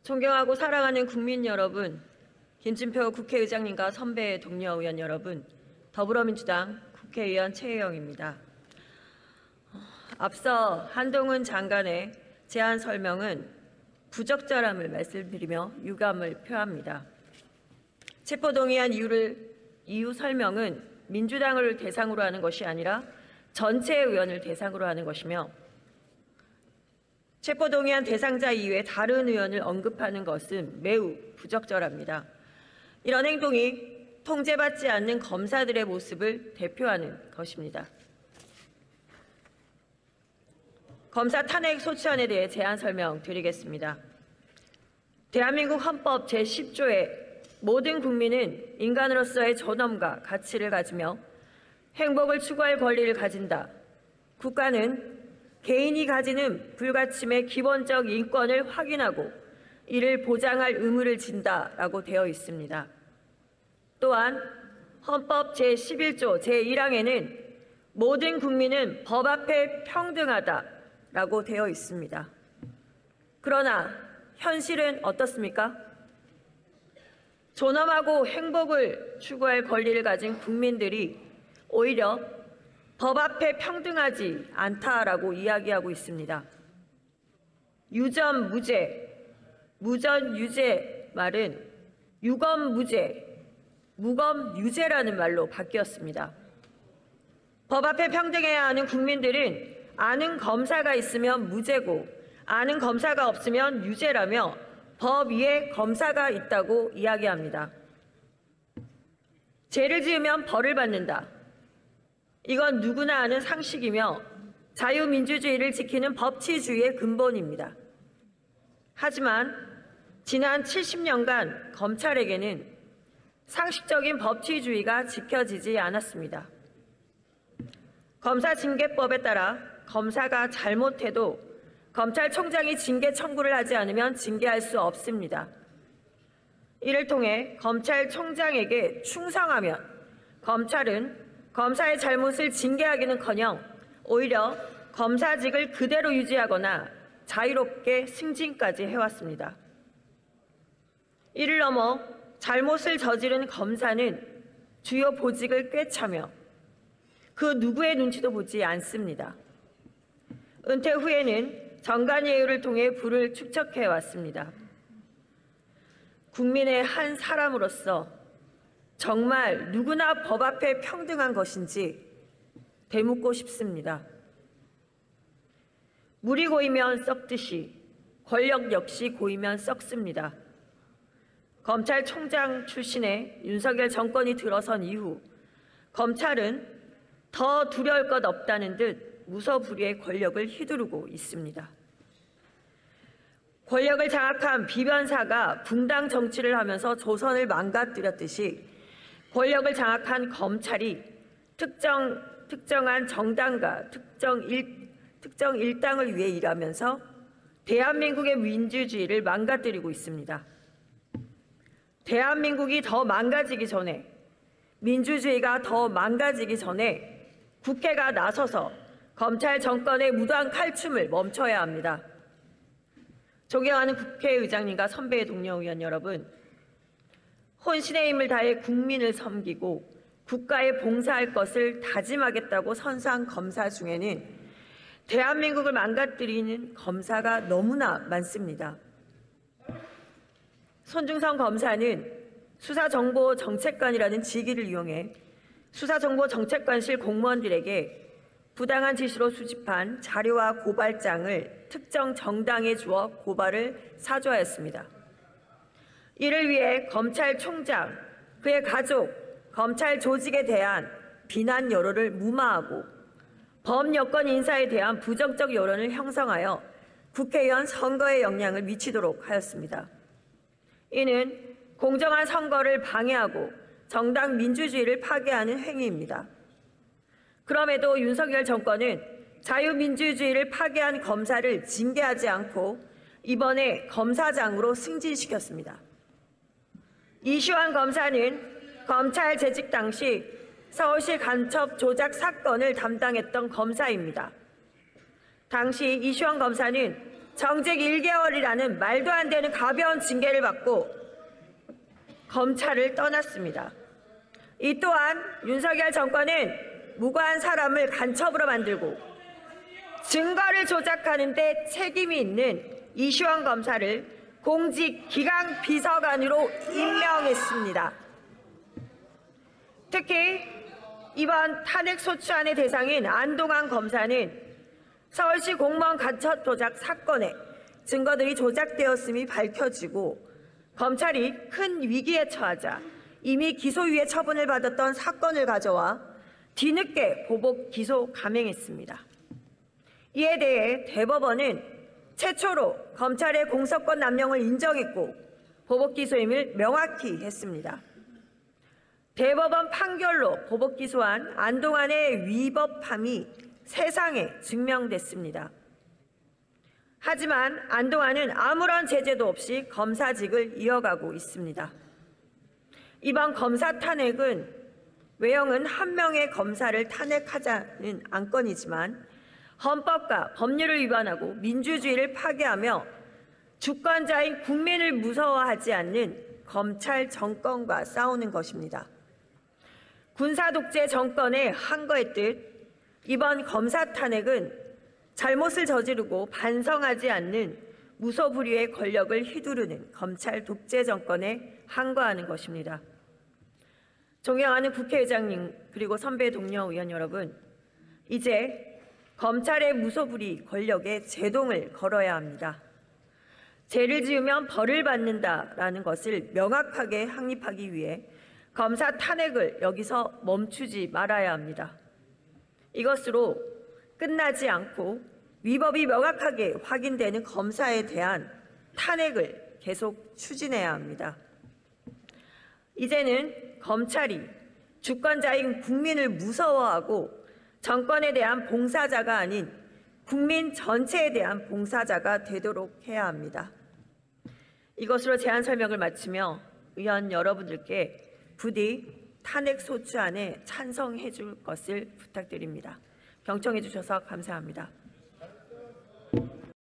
존경하고 사랑하는 국민 여러분, 김진표 국회의장님과 선배 동료 의원 여러분, 더불어민주당 국회의원 최혜영입니다. 앞서 한동훈 장관의 제안 설명은 부적절함을 말씀드리며 유감을 표합니다. 체포동의안 이유 설명은 민주당을 대상으로 하는 것이 아니라 전체 의원을 대상으로 하는 것이며 체포동의안 대상자 이외에 다른 의원을 언급하는 것은 매우 부적절합니다. 이런 행동이 통제받지 않는 검사들의 모습을 대표하는 것입니다. 검사 탄핵 소추안에 대해 제안 설명드리겠습니다. 대한민국 헌법 제10조에 모든 국민은 인간으로서의 존엄과 가치를 가지며 행복을 추구할 권리를 가진다. 국가는 개인이 가지는 불가침의 기본적 인권을 확인하고 이를 보장할 의무를 진다라고 되어 있습니다. 또한 헌법 제11조 제1항에는 모든 국민은 법 앞에 평등하다라고 되어 있습니다. 그러나 현실은 어떻습니까? 존엄하고 행복을 추구할 권리를 가진 국민들이 오히려 법 앞에 평등하지 않다라고 이야기하고 있습니다. 유전무죄, 무전유죄 말은 유검무죄, 무검유죄라는 말로 바뀌었습니다. 법 앞에 평등해야 하는 국민들은 아는 검사가 있으면 무죄고 아는 검사가 없으면 유죄라며 법 위에 검사가 있다고 이야기합니다. 죄를 지으면 벌을 받는다. 이건 누구나 아는 상식이며 자유민주주의를 지키는 법치주의의 근본입니다. 하지만 지난 70년간 검찰에게는 상식적인 법치주의가 지켜지지 않았습니다. 검사징계법에 따라 검사가 잘못해도 검찰총장이 징계 청구를 하지 않으면 징계할 수 없습니다. 이를 통해 검찰총장에게 충성하면 검찰은 검사의 잘못을 징계하기는커녕 오히려 검사직을 그대로 유지하거나 자유롭게 승진까지 해왔습니다. 이를 넘어 잘못을 저지른 검사는 주요 보직을 꿰차며 그 누구의 눈치도 보지 않습니다. 은퇴 후에는 정관예우를 통해 부를 축적해왔습니다. 국민의 한 사람으로서 정말 누구나 법 앞에 평등한 것인지 되묻고 싶습니다. 물이 고이면 썩듯이 권력 역시 고이면 썩습니다. 검찰총장 출신의 윤석열 정권이 들어선 이후 검찰은 더 두려울 것 없다는 듯 무서부리의 권력을 휘두르고 있습니다. 권력을 장악한 비변사가 붕당 정치를 하면서 조선을 망가뜨렸듯이 권력을 장악한 검찰이 특정한 정당과 특정 일당을 위해 일하면서 대한민국의 민주주의를 망가뜨리고 있습니다. 대한민국이 더 망가지기 전에, 민주주의가 더 망가지기 전에 국회가 나서서 검찰 정권의 무도한 칼춤을 멈춰야 합니다. 존경하는 국회의장님과 선배 동료 의원 여러분, 혼신의 힘을 다해 국민을 섬기고 국가에 봉사할 것을 다짐하겠다고 선서한 검사 중에는 대한민국을 망가뜨리는 검사가 너무나 많습니다. 손중성 검사는 수사정보정책관이라는 직위를 이용해 수사정보정책관실 공무원들에게 부당한 지시로 수집한 자료와 고발장을 특정 정당에 주어 고발을 사주하였습니다. 이를 위해 검찰총장, 그의 가족, 검찰 조직에 대한 비난 여론을 무마하고 범여권 인사에 대한 부정적 여론을 형성하여 국회의원 선거에 영향을 미치도록 하였습니다. 이는 공정한 선거를 방해하고 정당 민주주의를 파괴하는 행위입니다. 그럼에도 윤석열 정권은 자유민주주의를 파괴한 검사를 징계하지 않고 이번에 검사장으로 승진시켰습니다. 이슈환 검사는 검찰 재직 당시 서울시 간첩 조작 사건을 담당했던 검사입니다. 당시 이슈환 검사는 정직 1개월이라는 말도 안 되는 가벼운 징계를 받고 검찰을 떠났습니다. 이 또한 윤석열 정권은 무고한 사람을 간첩으로 만들고 증거를 조작하는 데 책임이 있는 이시원 검사를 공직 기강 비서관으로 임명했습니다. 특히 이번 탄핵 소추안의 대상인 안동환 검사는 서울시 공무원 간첩 조작 사건에 증거들이 조작되었음이 밝혀지고 검찰이 큰 위기에 처하자 이미 기소유예 처분을 받았던 사건을 가져와 뒤늦게 보복 기소 감행했습니다. 이에 대해 대법원은 최초로 검찰의 공소권 남용을 인정했고 보복 기소임을 명확히 했습니다. 대법원 판결로 보복 기소한 안동환의 위법함이 세상에 증명됐습니다. 하지만 안동환은 아무런 제재도 없이 검사직을 이어가고 있습니다. 이번 검사 탄핵은 외형은 한 명의 검사를 탄핵하자는 안건이지만 헌법과 법률을 위반하고 민주주의를 파괴하며 주권자인 국민을 무서워하지 않는 검찰 정권과 싸우는 것입니다. 군사독재 정권의 항거의 뜻, 이번 검사 탄핵은 잘못을 저지르고 반성하지 않는 무소불위의 권력을 휘두르는 검찰 독재 정권에 항거하는 것입니다. 존경하는 국회의장님 그리고 선배 동료 의원 여러분, 이제 검찰의 무소불위 권력에 제동을 걸어야 합니다. 죄를 지으면 벌을 받는다라는 것을 명확하게 확립하기 위해 검사 탄핵을 여기서 멈추지 말아야 합니다. 이것으로 끝나지 않고 위법이 명확하게 확인되는 검사에 대한 탄핵을 계속 추진해야 합니다. 이제는 검찰이 주권자인 국민을 무서워하고 정권에 대한 봉사자가 아닌 국민 전체에 대한 봉사자가 되도록 해야 합니다. 이것으로 제안 설명을 마치며 의원 여러분들께 부디 탄핵 소추안에 찬성해 줄 것을 부탁드립니다. 경청해 주셔서 감사합니다.